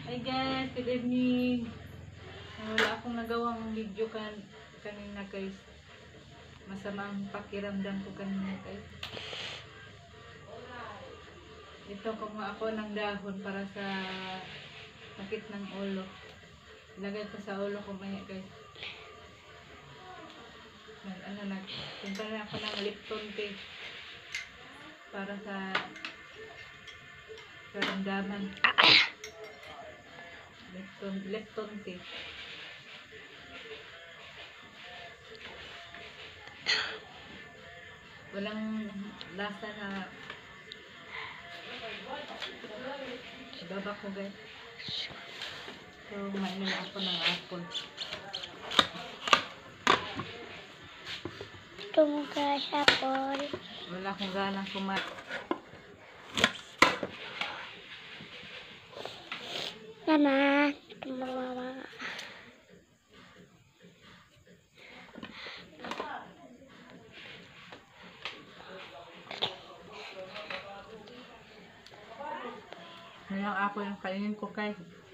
Hi guys, good evening. Wala akong nagawang video kanina guys. Masama ang pakiramdam ko kanina guys. Ito kumuha ako ng dahon para sa sakit ng ulo. Ilagay ko sa ulo ko maya guys. Punta na ako ng Lipton tea para sa karamdaman. Lipton tea. Walang lasa na baba ko guys. So kumain na ako ng apple. Tungkas apple. Wala akong ganang kumain. Mama, mama. Ngayon apple yung kainin ko guys.